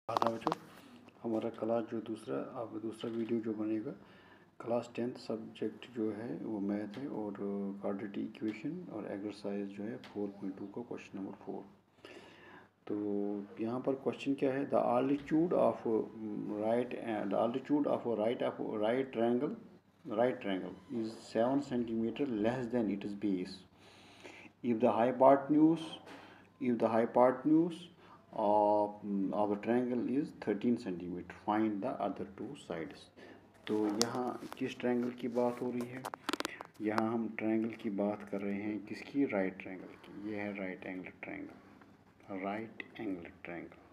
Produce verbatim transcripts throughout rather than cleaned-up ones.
आधा बच्चों हमारा क्लास जो दूसरा अब दूसरा वीडियो जो बनेगा क्लास टेंथ सब्जेक्ट जो है वो मैथ है और क्वाड्रेटिक इक्वेशन और एक्सरसाइज जो है फोर पॉइंट टू का क्वेश्चन नंबर फोर। तो यहाँ पर क्वेश्चन क्या है, the altitude of right the altitude of right of right triangle right triangle is seven centimetre less than its base if the hypotenuse if the hypotenuse of, of a triangle is thirteen centimeter, find the other two sides। तो यहाँ किस triangle की बात हो रही है? यहाँ हम ट्रायंगल की बात कर रहे हैं किसकी? राइट ट्रायंगल की। ये है right angle triangle right angle triangle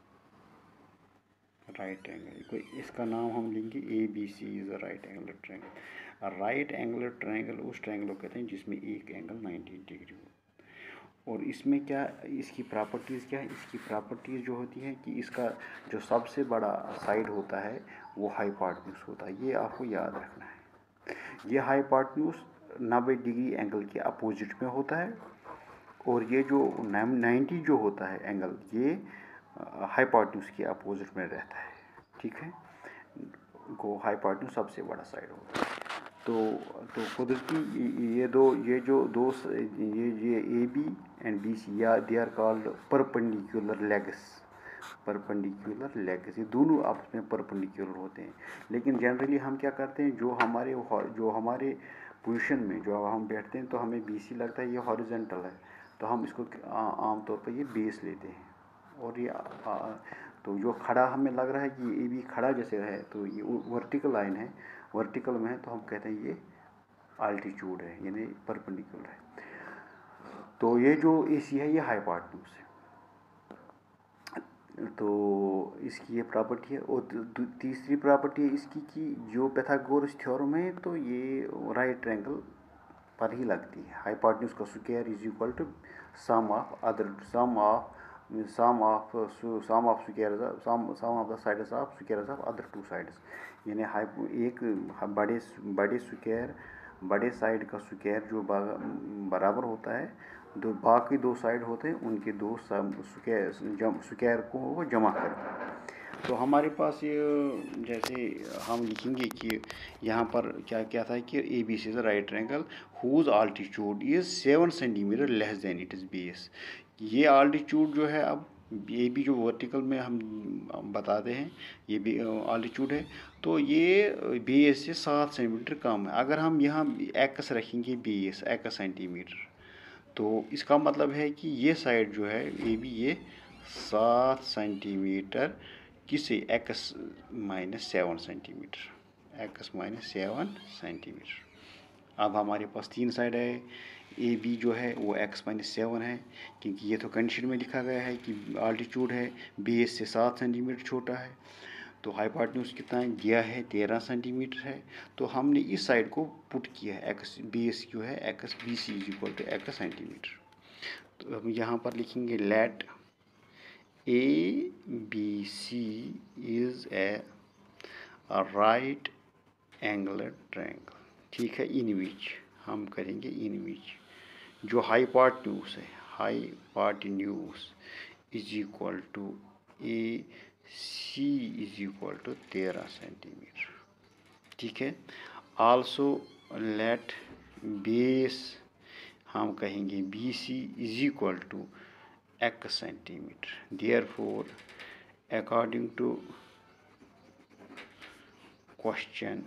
right angle कोई इसका नाम हम लेंगे A B C is a right angle triangle. Right angle triangle उस ट्रायंगल को कहते हैं जिसमें एक एंगल नाइन्टी डिग्री हो। और इसमें क्या इसकी प्रॉपर्टीज़ क्या है? इसकी प्रॉपर्टीज़ जो होती है कि इसका जो सबसे बड़ा साइड होता है वो हाइपोटेन्यूज होता है। ये आपको याद रखना है। ये हाइपोटेन्यूज नब्बे डिग्री एंगल के अपोजिट में होता है और ये जो नाइन्टी जो होता है एंगल ये हाइपोटेन्यूज के अपोजिट में रहता है। ठीक है, को हाइपोटेन्यूज सबसे बड़ा साइड होता है। तो तो कुदरती ये दो ये जो दो ये ये A B and B C या they are called perpendicular legs perpendicular legs ये दोनों आपस में परपेंडिकुलर होते हैं। लेकिन जनरली हम क्या करते हैं, जो हमारे जो हमारे पोजीशन में जो हम बैठते हैं तो हमें बी सी लगता है ये हॉरिजॉन्टल है, तो हम इसको आमतौर पर ये बेस लेते हैं। और ये आ, तो जो खड़ा हमें लग रहा है कि ये भी खड़ा जैसे है तो ये वर्टिकल लाइन है, वर्टिकल में है तो हम कहते हैं ये आल्टीट्यूड है यानी परपेंडिकुलर है। तो ये जो ए सी है ये हाइपोटेन्यूज है। तो इसकी ये प्रॉपर्टी है। और तीसरी प्रॉपर्टी है इसकी कि जो पाइथागोरस थ्योरम है तो ये राइट ट्रायंगल पर ही लगती है। हाइपोटेन्यूज का square is equal to sum of other sum of sum of sum of squares sum sum of the sides of squares of other two sides. यानी एक बड़े बड़े स्क्वायर बड़े साइड का स्क्वायर जो बराबर होता है दो बाकी दो साइड होते हैं उनके दो स्क्वायर को वो जमा करें। तो हमारे पास ये जैसे हम लिखेंगे कि यहाँ पर क्या क्या था कि A B C is right triangle whose altitude is seven centimetre less than it is base. ये आल्टीट्यूड जो है अब ये भी जो वर्टिकल में हम बताते हैं ये भी आल्टीट्यूड है, तो ये बेस से सात सेंटीमीटर कम है। अगर हम यहाँ एक्स रखेंगे बेस एक्स सेंटीमीटर तो इसका मतलब है कि ये साइड जो है ये भी ये सात सेंटीमीटर किसे x minus seven centimetre x minus seven centimetre. अब हमारे पास तीन साइड है, ए बी जो है वो एक्स माइनस सेवन है क्योंकि ये तो कंडीशन में लिखा गया है कि आल्टीट्यूड है बेस से सात सेंटीमीटर छोटा है। तो हाइपोटेन्यूज कितना है दिया है तेरह सेंटीमीटर है। तो हमने इस साइड को पुट किया है एक्स बेस जो है x B C is equal to x centimetre. तो हम यहाँ पर लिखेंगे let A B C is a right angle triangle. ठीक है, इन विच हम करेंगे इन विच जो हाइपोटेन्यूज है hypotenuse is equal to A C is equal to तेरह सेंटीमीटर। ठीक है, आल्सो लेट बेस हम कहेंगे B C is equal to x centimetre. Therefore according to question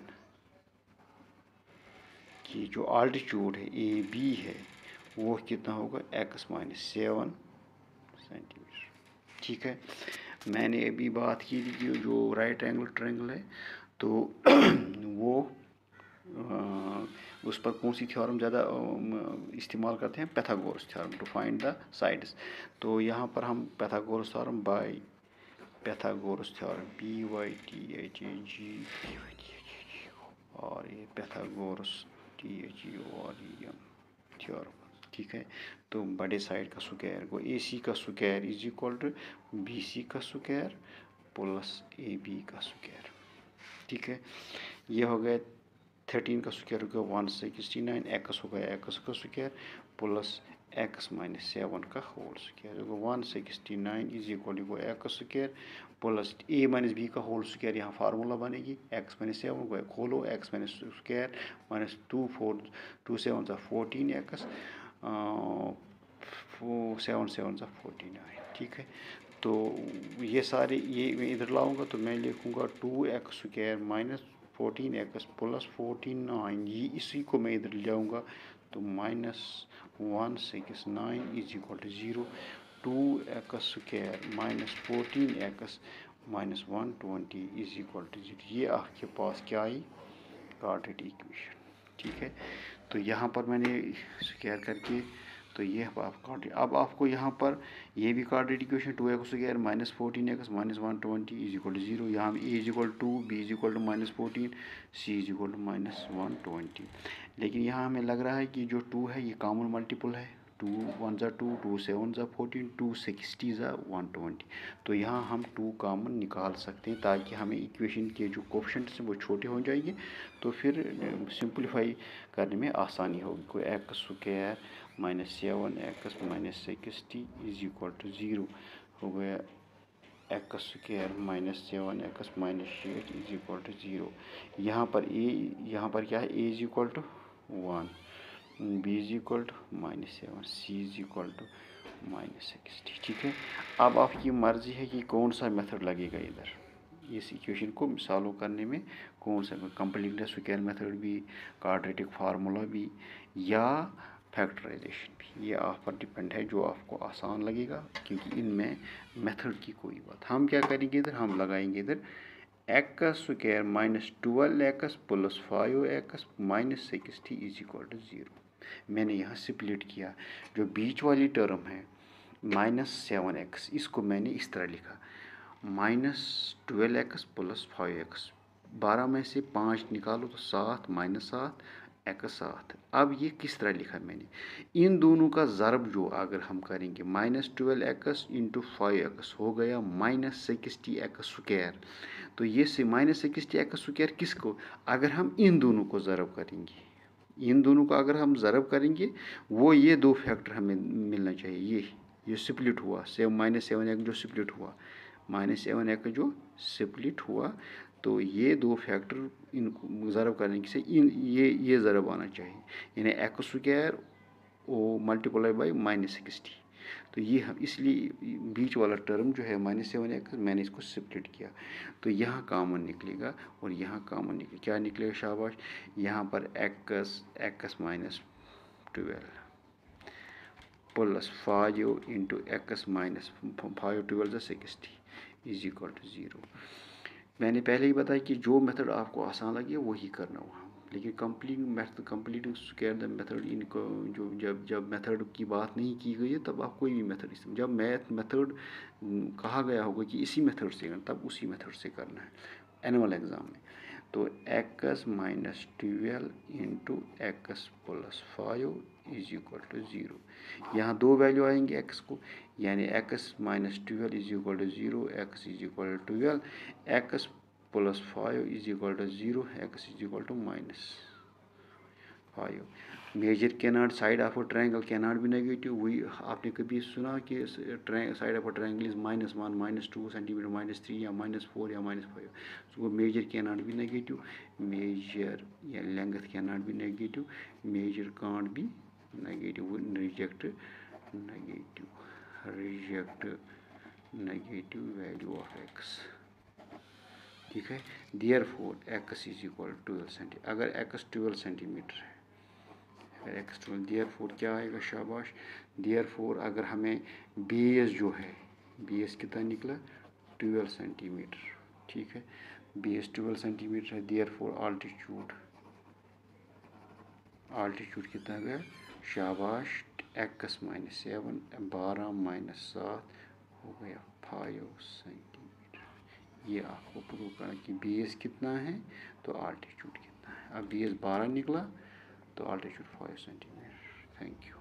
कि जो आल्टीट्यूड है ए बी है वो कितना होगा एक्स माइनस सेवन सेंटीमीटर। ठीक है, मैंने अभी बात की थी कि जो राइट एंगल ट्रायंगल है तो वो आ, उस पर कौन सी थ्योरम ज़्यादा इस्तेमाल करते हैं? Pythagoras theorem to find the sides. तो यहाँ पर हम Pythagoras theorem by Pythagoras theorem P Y T H A G P Y T H A G और ये Pythagoras T H E O R E M theorem. ठीक है, तो बड़े साइड का स्क्वायर को ए सी का square is equal to B C का स्क्वायर प्लस ए बी का स्क्वायर। ठीक है, ये हो गया थर्टीन का स्क्वायर हो गया वन सिक्सटी नाइन, एक्स हो गया एक्स का square plus x minus seven का whole square one sixty nine is equal to x square plus A minus B का होल स्क्वायर यहाँ फार्मूला बनेगी एक्स माइनस सेवन को खोलो x minus square minus two four two seven सा fourteen x seven seven सा fourteen आए ठीक है। तो ये सारे ये मैं इधर लाऊंगा तो मैं लिखूंगा two x square minus fourteen x plus fourteen nine ये इसी को मैं इधर ले जाऊँगा तो minus one six nine is equal to zero two x square minus fourteen x minus one twenty is equal to zero. ये आपके पास क्या आई क्वाड्रेटिक इक्वेशन ठीक है। तो यहाँ पर मैंने स्क्वायर करके तो ये आप क्वाड्रेटिक अब आपको यहाँ पर ये भी quadratic equation two x square minus fourteen x minus one twenty is equal to zero यहाँ A is equal to B is equal to minus fourteen C is equal to minus one twenty. लेकिन यहाँ हमें लग रहा है कि जो two है ये कॉमन मल्टीपल है टू वन ज़ा टू टू सेवन ज़ा फोर्टीन टू सिक्सटी ज़ा वन ट्वेंटी तो यहाँ हम टू कॉमन निकाल सकते हैं ताकि हमें इक्वेशन के जो कोफिशिएंट्स हैं वो छोटे हो जाएंगे तो फिर सिंपलीफाई करने में आसानी होगी। कोई x square minus seven x minus sixty is equal to zero हो गया x square minus seven x minus eight is equal to zero. यहाँ पर ए यहाँ पर क्या है A is equal to one B is equal to minus seven C is equal to minus sixty ठीक है। अब आपकी मर्ज़ी है कि कौन सा मेथड लगेगा इधर इस इक्वेशन को सॉल्व करने में कौन सा कंप्लीट स्क्वायर मेथड भी क्वाड्रेटिक फार्मूला भी या फैक्टराइजेशन भी ये आप पर डिपेंड है जो आपको आसान लगेगा क्योंकि इनमें मेथड की कोई बात हम क्या करेंगे इधर हम लगाएंगे इधर x square minus twelve x plus five x minus sixty is equal to zero. मैंने यहाँ स्प्लिट किया जो बीच वाली टर्म है माइनस सेवन एक्स इसको मैंने इस तरह लिखा minus twelve x plus five x बारह में से पाँच निकालो तो सात माइनस सात एक्स सात। अब ये किस तरह लिखा मैंने इन दोनों का ज़रब जो अगर हम करेंगे minus twelve x into five x हो गया माइनस सिक्सटी एक्स स्क्वायर तो ये से माइनस सिक्सटी एक्स स्क्वायर किसको अगर हम इन दोनों को ज़रब करेंगे इन दोनों का अगर हम ज़रब करेंगे वो ये दो फैक्टर हमें मिलना चाहिए ये ये स्प्लिट हुआ सेवन माइनस सेवन एक्स जो स्प्लिट हुआ माइनस सेवन एक्स जो स्प्लिट हुआ तो ये दो फैक्टर इनको ज़रब करने से इन ये ये ज़रब आना चाहिए यानी एक्स स्क्वायर ओ मल्टीप्लाई बाई माइनस सिक्सटी तो ये हम इसलिए बीच वाला टर्म जो है माइनस सेवन एक्स मैंने इसको स्प्लिट किया तो यहाँ कॉमन निकलेगा और यहाँ कॉमन निकले क्या निकलेगा शाबाश यहाँ पर x x minus twelve plus five into x minus five twelve sixty is equal to zero. मैंने पहले ही बताया कि जो मेथड आपको आसान लगे वही करना वहाँ लेकिन complete method completing square the method इनको जो जब जब मेथड की बात नहीं की गई है तब आप कोई भी मेथड इस्तेमाल जब मैथ मेथड कहा गया होगा कि इसी मेथड से करना तब उसी मेथड से करना है एनुअल एग्ज़ाम में। तो x minus twelve into x plus five is equal to zero यहाँ दो वैल्यू आएंगे एक्स को यानी x minus twelve is equal to zero x is equal to twelve x plus five is equal to zero x is equal to minus five. Measure cannot side of a triangle cannot be negative वही आपने कभी सुना कि side of a triangle is minus one minus two centimetre minus three या minus four या minus five so measure cannot be negative measure या length cannot be negative measure can't be negative reject negative reject negative value of x ठीक है। Therefore x is equal twelve centi अगर x twelve centimetre है अगर x twelve there four क्या आएगा शाबाश there four अगर हमें बेस जो है बेस कितना निकला ट्वेल्व सेंटीमीटर ठीक है बेस ट्वेल्व सेंटीमीटर है देयर फोर आल्टीट्यूड आल्टीट्यूड कितना गया शाबाश एक्स माइनस सेवन बारह माइनस सात हो गया फाइव सेंटीमीटर। ये आपको प्रूव करना कि बेस कितना है तो आल्टीट्यूड कितना है। अब बेस बारह निकला तो altitude five centimetre. Thank you.